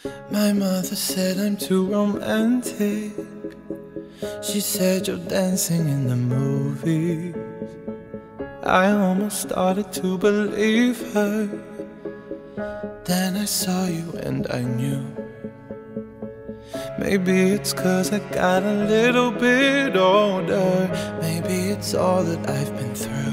My mother said I'm too romantic. She said you're dancing in the movies. I almost started to believe her. Then I saw you and I knew. Maybe it's 'cause I got a little bit older. Maybe it's all that I've been through.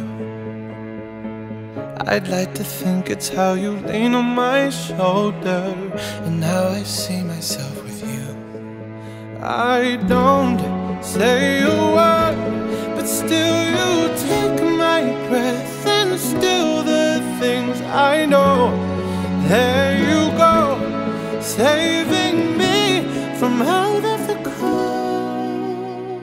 I'd like to think it's how you lean on my shoulder and how I see myself with you. I don't say a word, but still you take my breath and still the things I know. There you go, saving me from out of the cold.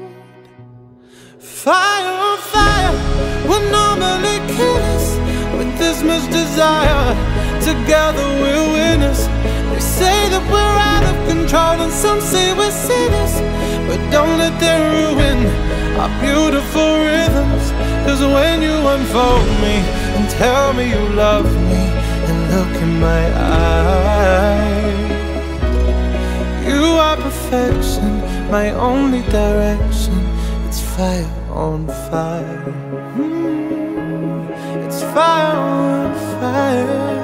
Fire on fire would normally kill us. With this much desire, together we're winners. They say that we're out of control and some say we're sinners, but don't let them ruin our beautiful rhythms. 'Cause when you unfold me and tell me you love me and look in my eyes, you are perfection, my only direction. It's fire on fire. It's fire on fire.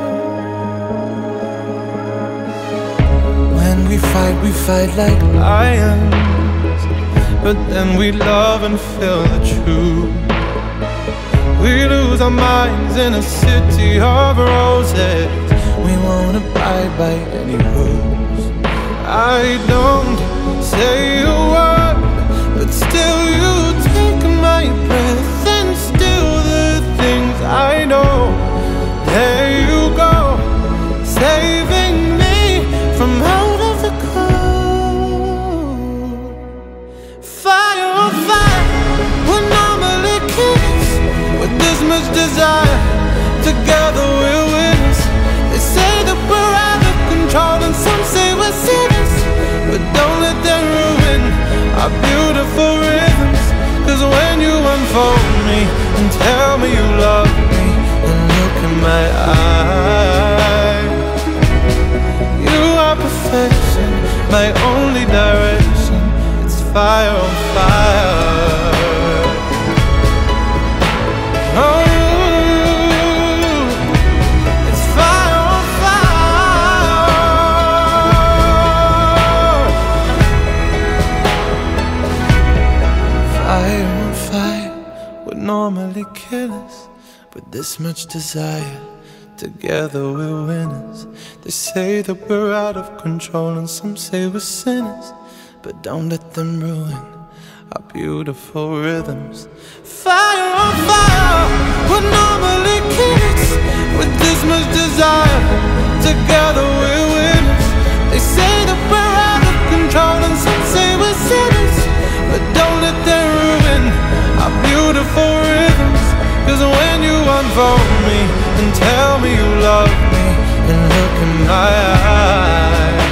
When we fight like lions, but then we love and feel the truth. We lose our minds in a city of roses. We won't abide by any rules. I don't say a word, but still you take my breath and still the things I know. There you go, saving me from out of the cold. Fire on fire would normally kiss. With this much desire, together we're winners. They say that we're out of control and some say we're sinners, but don't let them ruin our beautiful rhythms. 'Cause when you unfold me and tell me you love me and look in my eyes, you are perfection, my only direction. It's fire on fire. Oh, it's fire on fire. Fire on fire would normally kill us. With this much desire, together we're winners. They say that we're out of control and some say we're sinners, but don't let them ruin our beautiful rhythms. Fire on fire would normally kill us. With this much desire, together we're winners. They say that we're out of control and some say we're sinners, but don't let them ruin our beautiful rhythms. 'Cause when you unfold me and tell me you love me and look in my eyes,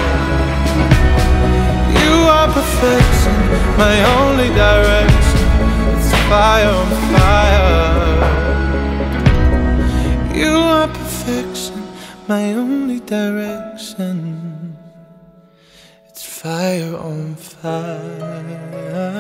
you are perfection, my only direction. It's fire on fire. You are perfection, my only direction. It's fire on fire.